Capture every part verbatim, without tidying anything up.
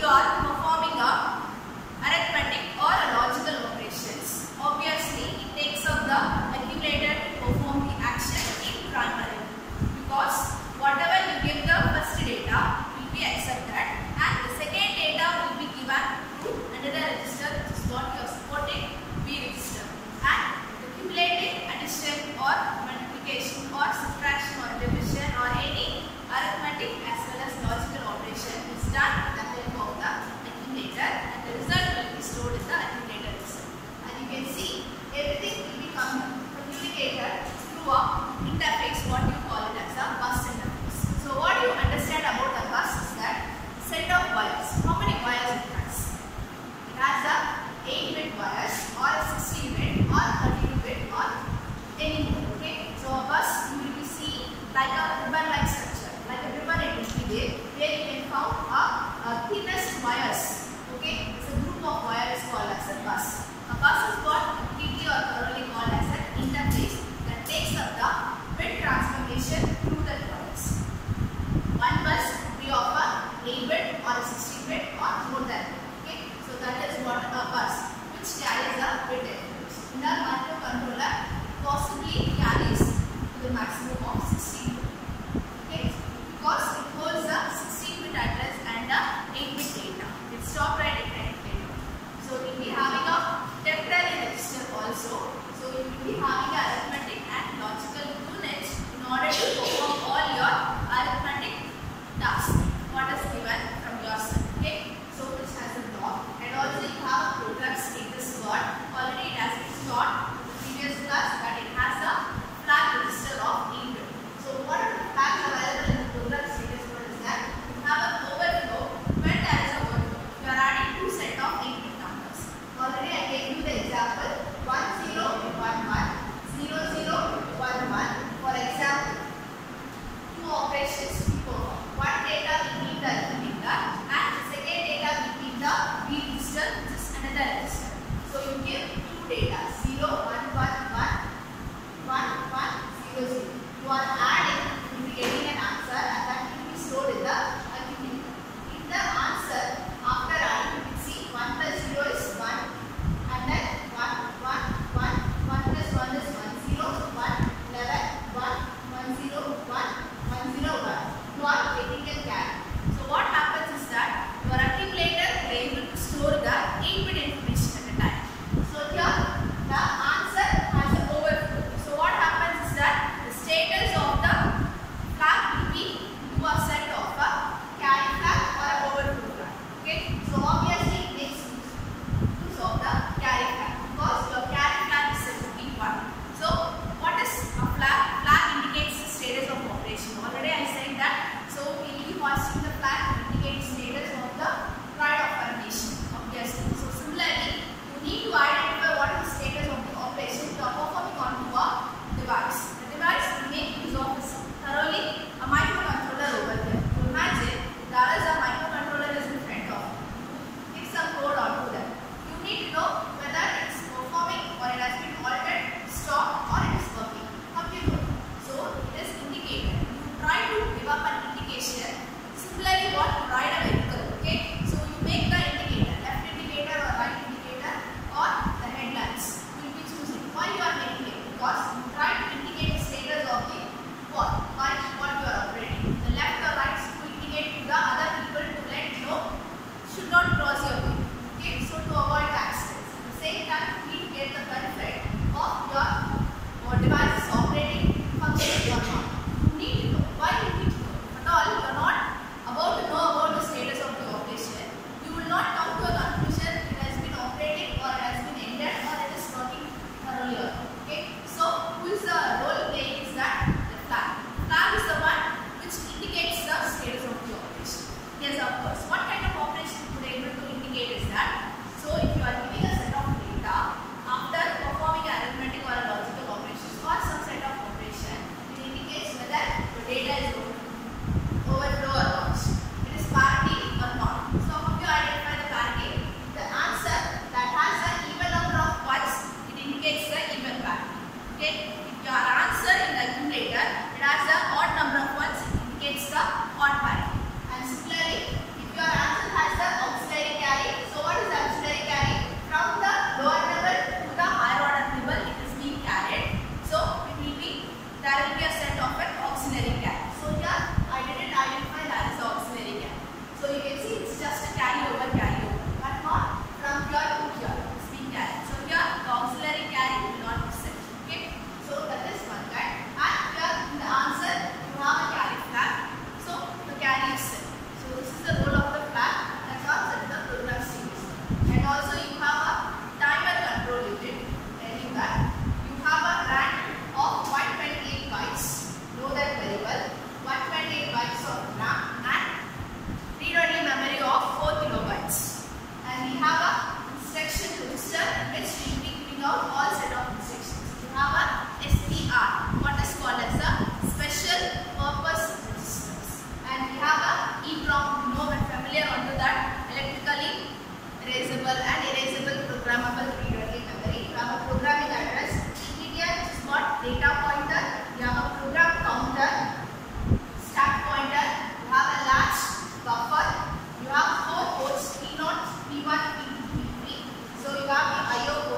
are performing a arithmetic or a logical operations, obviously it takes up the accumulator to perform the action in primary, because whatever you give the first data will be accepted and the second data will be given to another register, which is what you are supporting B register, and the cumulative addition or multiplication or subtraction or division or any arithmetic as well as logical operation is done with the help of the accumulator, and the result will be stored in the accumulator itself. And you can see everything will be communicated through a interface, what you call it as a bus interface. So what you understand about the bus is that set of wires. How many wires it has? It has a eight bit wires or a sixteen bit or thirty-two bit or any more. Okay. So a bus you will be seeing like a ribbon like structure. Like a ribbon it will be there where you can found a, a thinnest wires. Okay. It's a group of wires called as a bus. A bus is what completely or thoroughly called as an interface that takes up the bit transformation through the wires. One bus could be of a eight bit or a sixteen bit or more than that. Okay. So that is what a bus which carries a bit elements. In our microcontroller possibly carries to the maximum of sixteen bit. Okay. Because it holds a sixteen bit address and a eight bit data. It stop right at eight bit. So it will be having a temporary register.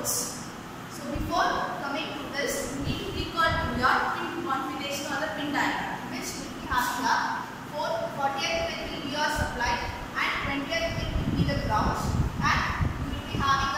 loads. So before coming to this, we need to recall to your pin configuration or the pin diagram, which will be having a four, fortieth pin will be your supply and twentieth pin will be the ground, and you will be having